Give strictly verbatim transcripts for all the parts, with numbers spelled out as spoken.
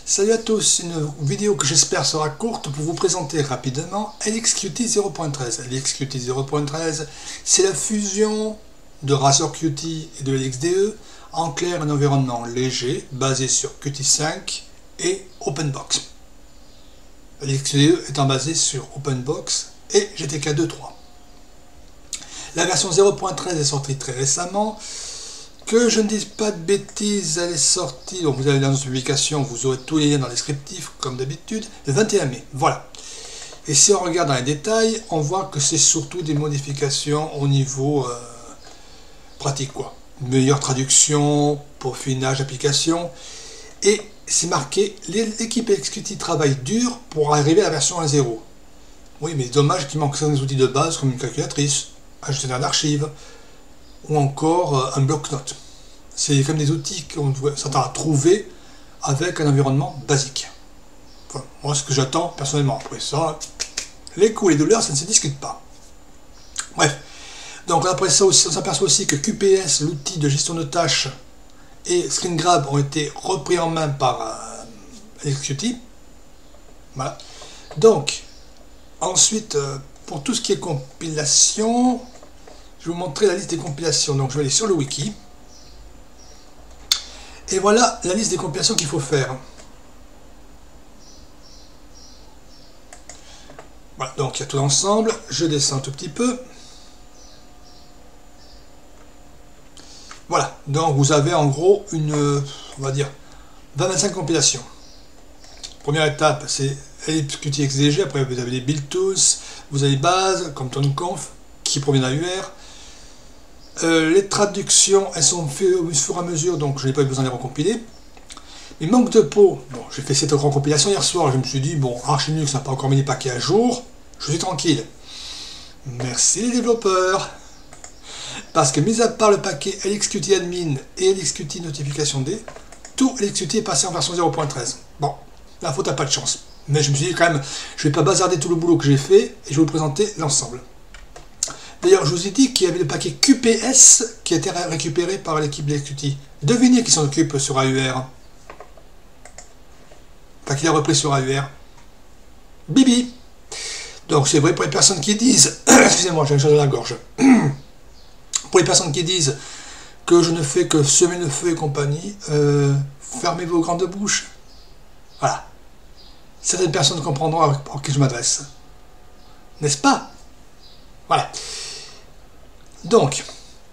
Salut à tous, une vidéo que j'espère sera courte pour vous présenter rapidement L X Qt zéro point treize. L X Qt zéro point treize, c'est la fusion de RazorQt et de L X D E, en clair un environnement léger basé sur Qt cinq et OpenBox. L X D E étant basé sur OpenBox et G T K deux point trois. La version zéro point treize est sortie très récemment. Que je ne dise pas de bêtises, elle est sortie, donc vous allez dans notre publication, vous aurez tous les liens dans le descriptif, comme d'habitude, le vingt et un mai, voilà. Et si on regarde dans les détails, on voit que c'est surtout des modifications au niveau euh, pratique, quoi. Meilleure traduction, peaufinage, application, et c'est marqué, l'équipe L X Qt travaille dur pour arriver à la version un point zéro. Oui, mais dommage qu'il manque certains outils de base, comme une calculatrice, un gestionnaire d'archives, ou encore un bloc-notes. C'est comme des outils qu'on s'attend à trouver avec un environnement basique. Enfin, moi, ce que j'attends personnellement. Après ça, les coups et les douleurs, ça ne se discute pas. Bref. Donc après ça, aussi, on s'aperçoit aussi que Q P S, l'outil de gestion de tâches, et ScreenGrab ont été repris en main par euh, L X Qt. Voilà. Donc, ensuite, euh, pour tout ce qui est compilation, je vais vous montrer la liste des compilations. Donc je vais aller sur le wiki. Et voilà la liste des compilations qu'il faut faire. Voilà, donc il y a tout l'ensemble. Je descends un tout petit peu. Voilà, donc vous avez en gros une, on va dire, vingt à vingt-cinq compilations. Première étape, c'est L X Qt X D G. Après vous avez les build tools, vous avez base, comme ToneConf, qui provient d'A U R. Euh, les traductions, elles sont faites au fur et à mesure, donc je n'ai pas eu besoin de les recompiler. Mais manque de peau, bon, j'ai fait cette recompilation hier soir, je me suis dit, bon, Arch Linux n'a pas encore mis les paquets à jour, je suis tranquille. Merci les développeurs. Parce que, mis à part le paquet L X Qt Admin et L X Qt Notification D, tout L X Qt est passé en version zéro point treize. Bon, la faute n'a pas de chance. Mais je me suis dit quand même, je ne vais pas bazarder tout le boulot que j'ai fait, et je vais vous présenter l'ensemble. D'ailleurs, je vous ai dit qu'il y avait le paquet Q P S qui a été récupéré par l'équipe L X Qt. Devinez qui s'en occupe sur A U R. Enfin, qui l'a repris sur A U R. Bibi. Donc, c'est vrai pour les personnes qui disent... Excusez-moi, j'ai un chat dans la gorge. Pour les personnes qui disent que je ne fais que semer le feu et compagnie, euh, fermez vos grandes bouches. Voilà. Certaines personnes comprendront à qui je m'adresse. N'est-ce pas? Voilà. Donc,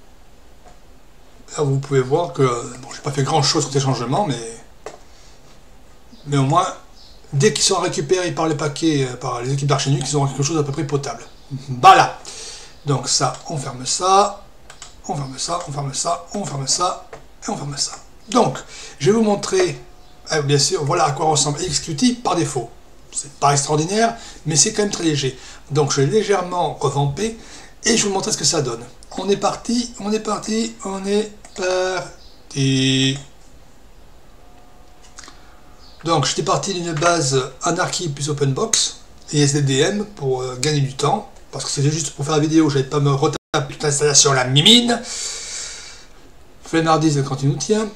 là vous pouvez voir que, bon, j'ai pas fait grand chose sur ces changements, mais, mais au moins, dès qu'ils sont récupérés par les paquets, par les équipes d'Arch Linux, ils auront quelque chose à peu près potable. Voilà. Donc ça, on ferme ça, on ferme ça, on ferme ça, on ferme ça, et on ferme ça. Donc, je vais vous montrer, eh, bien sûr, voilà à quoi ressemble L X Qt par défaut. C'est pas extraordinaire, mais c'est quand même très léger. Donc je l'ai légèrement revampé, et je vais vous montrer ce que ça donne. On est parti, on est parti, on est parti. Donc j'étais parti d'une base Anarchy plus OpenBox et S D D M pour euh, gagner du temps, parce que c'était juste pour faire la vidéo, je n'allais pas me retaper toute l'installation à la mimine. Flemmardise quand il nous tient.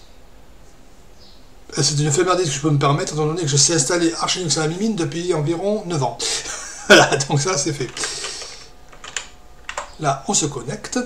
C'est une flemmardise que je peux me permettre, étant donné que je sais installer Arch Linux à la mimine depuis environ neuf ans. Voilà, donc ça c'est fait. Là, on se connecte.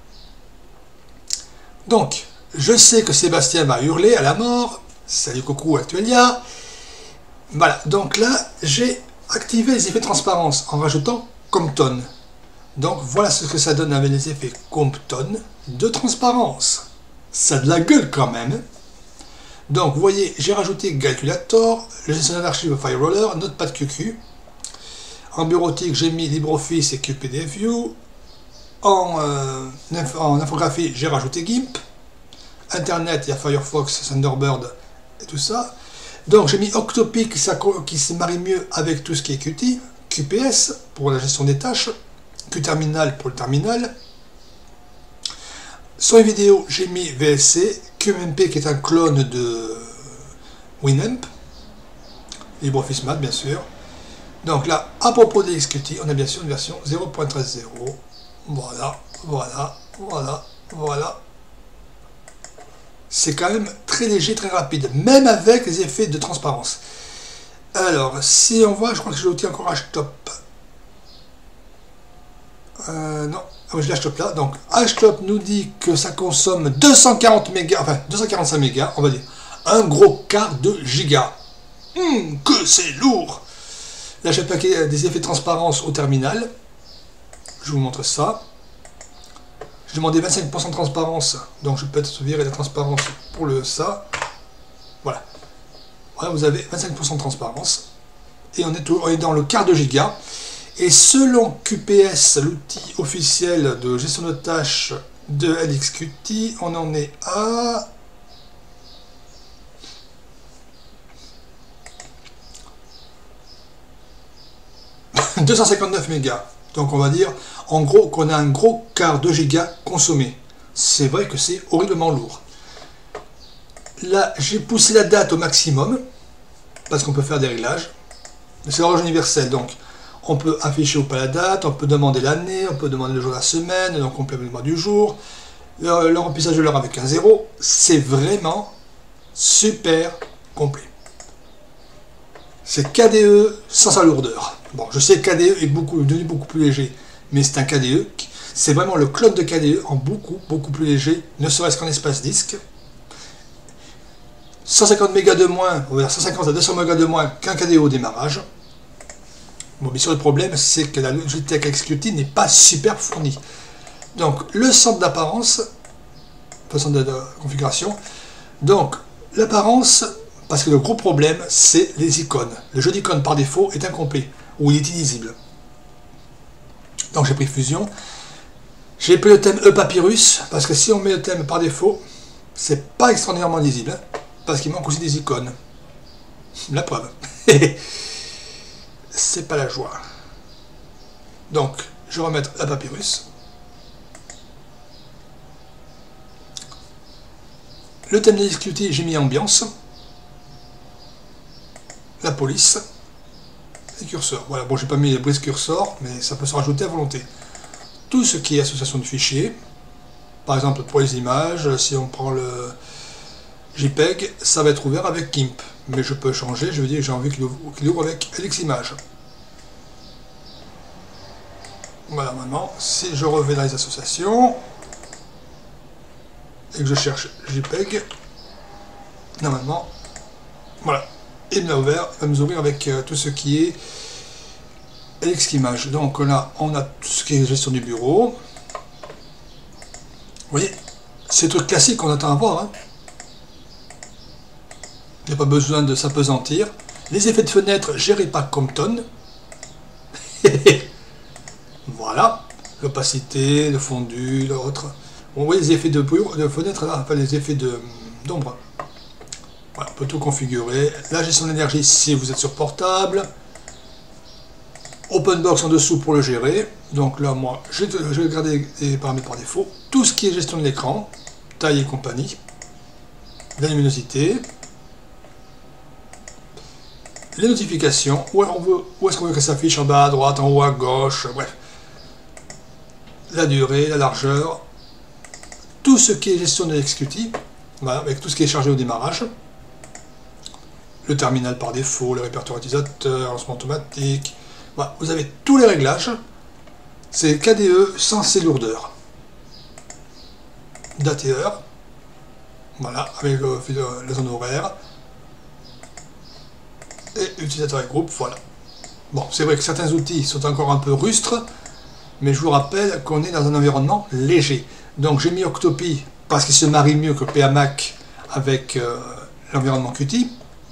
Donc, je sais que Sébastien va hurler à la mort. Salut coucou Actuelia. Voilà, donc là, j'ai activé les effets de transparence en rajoutant Compton. Donc, voilà ce que ça donne avec les effets Compton de transparence. Ça a de la gueule quand même. Donc, vous voyez, j'ai rajouté Calculator, le gestionnaire d'archives FireRoller, Notepad Q Q. En bureautique, j'ai mis LibreOffice et QPDFview. En, euh, en infographie, j'ai rajouté GIMP. Internet, il y a Firefox, Thunderbird et tout ça. Donc j'ai mis Octopi qui, qui se marie mieux avec tout ce qui est Qt. Q P S pour la gestion des tâches. Qterminal pour le terminal. Sur les vidéos, j'ai mis V S C. Q M M P qui est un clone de Winamp. LibreOffice Math bien sûr. Donc là, à propos de L X Qt, on a bien sûr une version zéro point treize zéro. Voilà, voilà, voilà, voilà. C'est quand même très léger, très rapide, même avec les effets de transparence. Alors, si on voit, je crois que j'ai l'outil encore Htop. Euh, non, je l'ai Htop là. Donc, Htop nous dit que ça consomme deux cent quarante mégas, enfin deux cent quarante-cinq mégas, on va dire. Un gros quart de giga. Hum, que c'est lourd! Là, j'ai appliqué des effets de transparence au terminal. Je vous montre ça. Je demandais vingt-cinq pour cent de transparence, donc je peux peut-être virer la transparence pour le ça. Voilà. Voilà, vous avez vingt-cinq pour cent de transparence. Et on est, tout, on est dans le quart de giga. Et selon Q P S, l'outil officiel de gestion de tâches de L X Q T, on en est à deux cent cinquante-neuf mégas. Donc on va dire en gros qu'on a un gros quart de giga consommé. C'est vrai que c'est horriblement lourd. Là j'ai poussé la date au maximum parce qu'on peut faire des réglages. C'est l'horloge universelle, donc on peut afficher ou pas la date, on peut demander l'année, on peut demander le jour de la semaine, donc complément du jour, le, le remplissage de l'heure avec un zéro. C'est vraiment super complet. C'est K D E sans sa lourdeur. Bon, je sais que K D E est beaucoup, devenu beaucoup plus léger, mais c'est un K D E. C'est vraiment le clone de K D E en beaucoup, beaucoup plus léger, ne serait-ce qu'en espace disque. cent cinquante mégas de moins, on va dire cent cinquante à deux cents mégas de moins qu'un K D E au démarrage. Bon, bien sûr, le problème, c'est que la Logitech X Q T n'est pas super fournie. Donc, le centre d'apparence, le centre de, de configuration, donc, l'apparence, parce que le gros problème, c'est les icônes. Le jeu d'icônes par défaut est incomplet, ou il est illisible. Donc, j'ai pris Fusion. J'ai pris le thème E-Papyrus, parce que si on met le thème par défaut, c'est pas extraordinairement lisible, hein, parce qu'il manque aussi des icônes. La preuve. C'est pas la joie. Donc, je vais remettre la Papyrus. Le thème de X Q T, j'ai mis ambiance. La police. Et curseur. Voilà, bon, j'ai pas mis les brises curseur, mais ça peut se rajouter à volonté. Tout ce qui est association de fichiers, par exemple pour les images, si on prend le JPEG, ça va être ouvert avec GIMP. Mais je peux changer, je veux dire que j'ai envie qu'il ouvre, qu'il ouvre avec L X Images. Voilà, maintenant, si je reviens dans les associations, et que je cherche JPEG, normalement, voilà, il me l'a ouvert, il va nous ouvrir avec euh, tout ce qui est L X Images. Donc là, on a tout ce qui est gestion du bureau. Vous voyez, c'est des trucs classiques qu'on attend à voir, hein. Il n'y a pas besoin de s'apesantir. Les effets de fenêtre gérés par Compton. Voilà. L'opacité, le fondu, l'autre. On voit les effets de, de fenêtre là, enfin les effets d'ombre. Voilà, on peut tout configurer. La gestion de l'énergie si vous êtes sur portable. OpenBox en dessous pour le gérer. Donc là, moi, je vais garder les paramètres par défaut. Tout ce qui est gestion de l'écran, taille et compagnie. La luminosité. Les notifications, où, où est-ce qu'on veut que ça s'affiche, en bas à droite, en haut à gauche, bref. La durée, la largeur, tout ce qui est gestion de X Q T, voilà, avec tout ce qui est chargé au démarrage. Le terminal par défaut, le répertoire utilisateur, lancement automatique, voilà, vous avez tous les réglages. C'est K D E sans ses lourdeurs. Date et heure, voilà, avec euh, la zone horaire. Et utilisateur et groupe, voilà. Bon, c'est vrai que certains outils sont encore un peu rustres, mais je vous rappelle qu'on est dans un environnement léger. Donc j'ai mis Octopi parce qu'il se marie mieux que P A Mac avec euh, l'environnement Qt.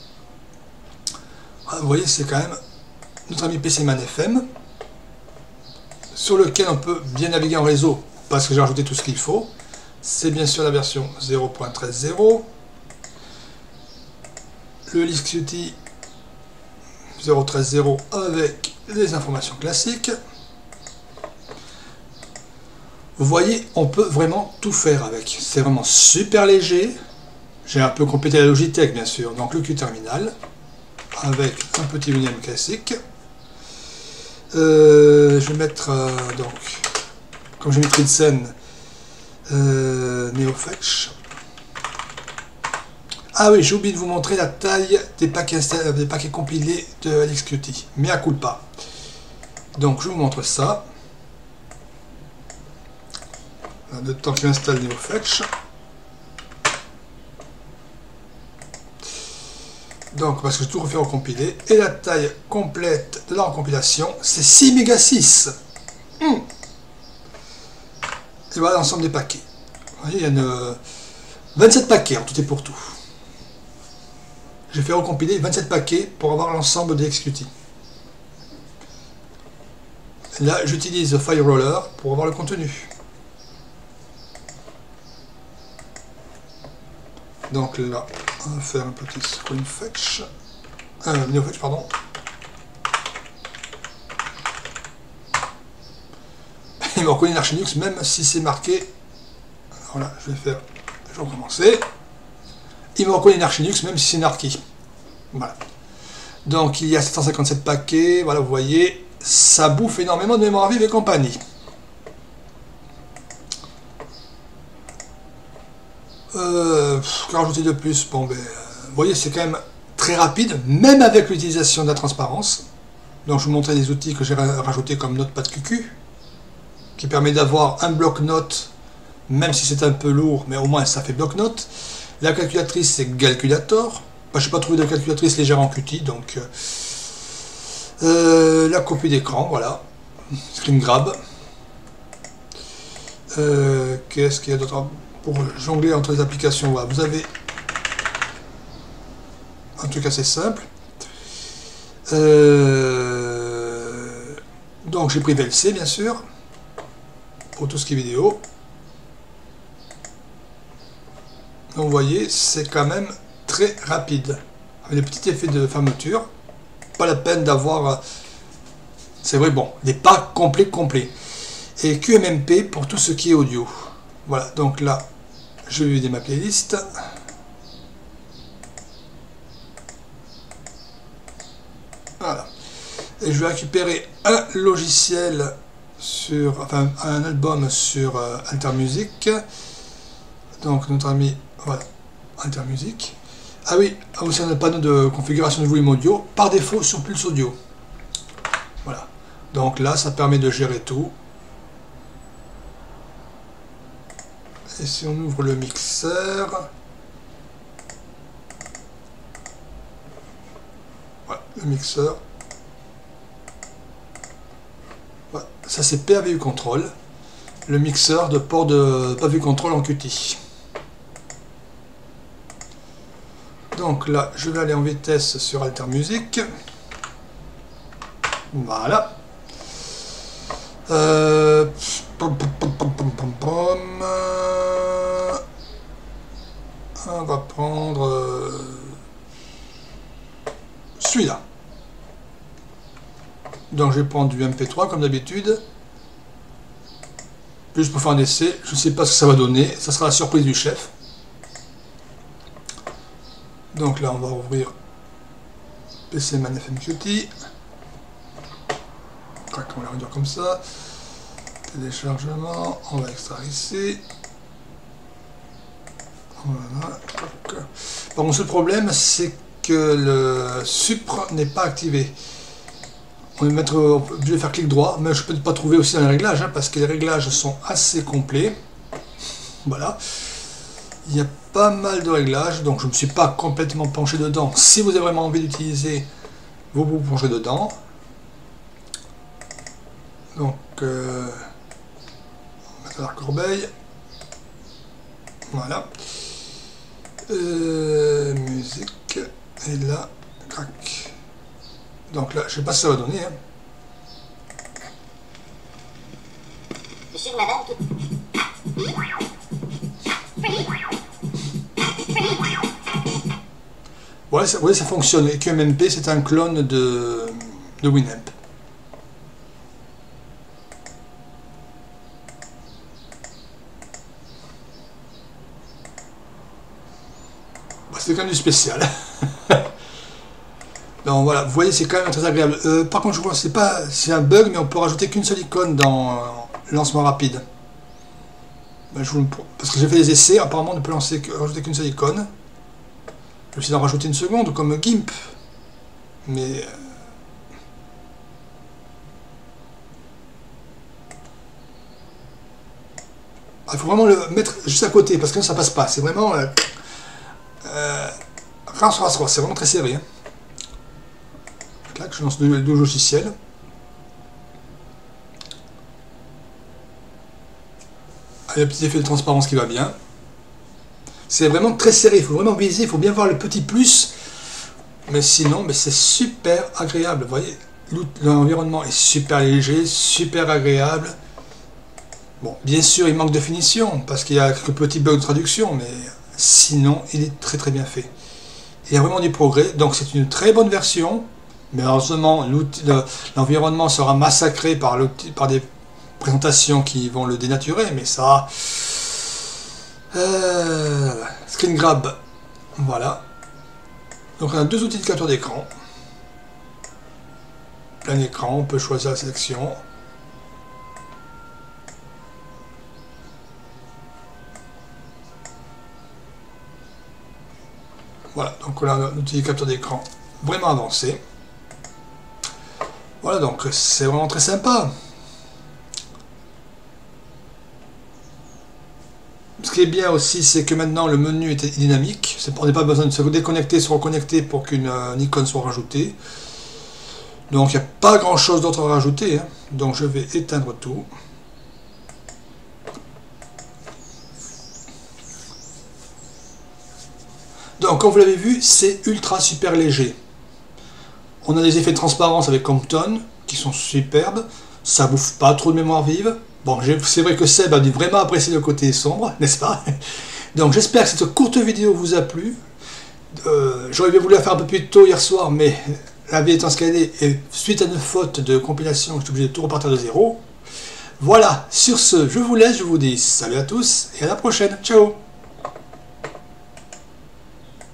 Vous voyez, c'est quand même notre ami PCman F M, sur lequel on peut bien naviguer en réseau, parce que j'ai rajouté tout ce qu'il faut. C'est bien sûr la version zéro point treize zéro. Le L X Q T zéro treize zéro avec les informations classiques. Vous voyez, on peut vraiment tout faire avec. C'est vraiment super léger. J'ai un peu complété la Logitech, bien sûr. Donc le Q-Terminal, avec un petit William classique. Euh, je vais mettre, euh, donc, comme j'ai mis Tridsen, euh, NeoFetch. Ah oui, j'ai oublié de vous montrer la taille des paquets, des paquets compilés de LXQt. Mais à coup pas. Donc je vous montre ça. Le temps que j'installe NeoFetch. Donc parce que je tout refait recompiler. Et la taille complète de la recompilation, c'est six méga six. Mmh. Et voilà l'ensemble des paquets. Vous voyez, il y a une, vingt-sept paquets en tout et pour tout. J'ai fait recompiler vingt-sept paquets pour avoir l'ensemble des LXQt. Là, j'utilise FireRoller pour avoir le contenu. Donc là, on va faire un petit screen fetch. Euh, NeoFetch, pardon. Il me reconnaît l'Archinux même si c'est marqué. Alors là, je vais faire. Je vais recommencer. Il me reconnaît l'Archinux même si c'est marqué. Voilà. Donc il y a sept cent cinquante-sept paquets. Voilà, vous voyez, ça bouffe énormément de mémoire vive et compagnie. Euh, que rajouter de plus? Bon, ben, vous voyez, c'est quand même très rapide, même avec l'utilisation de la transparence. Donc, je vous montrais des outils que j'ai rajoutés comme NotePadQQ, qui permet d'avoir un bloc-notes, même si c'est un peu lourd, mais au moins ça fait bloc-notes. La calculatrice, c'est Calculator. Ben, je n'ai pas trouvé de calculatrice légère en Qt, donc euh, euh, la copie d'écran, voilà, screen grab. Euh, Qu'est-ce qu'il y a d'autre? Pour jongler entre les applications, voilà. Vous avez un truc assez simple. Euh, donc j'ai pris V L C bien sûr, pour tout ce qui est vidéo. Donc vous voyez, c'est quand même très rapide. Avec des petits effets de fermeture. Pas la peine d'avoir... C'est vrai, bon, n'est pas complet complet. Et Q M M P pour tout ce qui est audio. Voilà, donc là, je vais vider ma playlist. Voilà. Et je vais récupérer un logiciel sur, enfin, un album sur euh, Altermusic. Donc notre ami, voilà, Altermusic. Ah oui, aussi un panneau de configuration de volume audio, par défaut sur Pulse Audio. Voilà. Donc là, ça permet de gérer tout. Et si on ouvre le mixeur, voilà, le mixeur, voilà, ça c'est P A V U Control, le mixeur de port de P A V U Control en Qt. Donc là, je vais aller en vitesse sur Altermusic. Voilà. Euh, pom, pom, pom, pom, pom, pom, pom. On va prendre euh, celui-là. Donc je vais prendre du M P trois comme d'habitude. Juste pour faire un essai. Je ne sais pas ce que ça va donner. Ça sera la surprise du chef. Donc là on va ouvrir PCman F M Qt. On va la réduire comme ça. Téléchargement. On va extraire ici. Voilà. Bon, mon seul problème, c'est que le supre n'est pas activé. On va mettre, je vais faire clic droit, mais je peux pas trouver aussi dans les réglages, hein, parce que les réglages sont assez complets. Voilà. Il y a pas mal de réglages, donc je ne me suis pas complètement penché dedans. Si vous avez vraiment envie d'utiliser, vous vous penchez dedans. Donc, euh, on va mettre la corbeille. Voilà. Euh, musique. Et là, crac. Donc là, je sais pas ce que ça va donner. Hein. Je suis madame tout. Voilà, ça, ouais, ça fonctionne. Et Q M M P, c'est un clone de, de Winamp. C'est quand même du spécial. Donc voilà, vous voyez, c'est quand même très agréable. Euh, par contre, je vois, c'est pas, c'est un bug, mais on peut rajouter qu'une seule icône dans euh, lancement rapide. Ben, je vous le, parce que j'ai fait des essais, apparemment on ne peut lancer, rajouter qu'une seule icône. peux essayer d'en rajouter une seconde, comme GIMP. Mais... il faut vraiment le mettre juste à côté, parce que ça passe pas. C'est vraiment... Euh, euh, c'est vraiment très serré. Hein. Là, je lance deux, deux logiciels. Il y a un petit effet de transparence qui va bien. C'est vraiment très serré, il faut vraiment viser, il faut bien voir le petit plus. Mais sinon, mais c'est super agréable. Vous voyez, l'environnement est super léger, super agréable. Bon, bien sûr, il manque de finition, parce qu'il y a quelques petits bugs de traduction, mais sinon, il est très très bien fait. Il y a vraiment du progrès, donc c'est une très bonne version. Mais heureusement, l'environnement sera massacré par, par des présentations qui vont le dénaturer, mais ça... Euh, screen grab, voilà. Donc on a deux outils de capture d'écran. Plein écran, on peut choisir la sélection. Voilà, donc on a un outil de capture d'écran vraiment avancé. Voilà, donc c'est vraiment très sympa. Ce qui est bien aussi, c'est que maintenant le menu est dynamique. On n'a pas besoin de se déconnecter, se reconnecter pour qu'une euh, icône soit rajoutée. Donc il n'y a pas grand chose d'autre à rajouter. Hein. Donc je vais éteindre tout. Donc comme vous l'avez vu, c'est ultra super léger. On a des effets de transparence avec Compton qui sont superbes. Ça bouffe pas trop de mémoire vive. Bon, c'est vrai que Seb a dû vraiment apprécier le côté sombre, n'est-ce pas? Donc j'espère que cette courte vidéo vous a plu. Euh, J'aurais bien voulu la faire un peu plus tôt hier soir, mais la vie étant scannée, et suite à une faute de compilation, je suis obligé de tout repartir de zéro. Voilà, sur ce, je vous laisse, je vous dis salut à tous et à la prochaine. Ciao!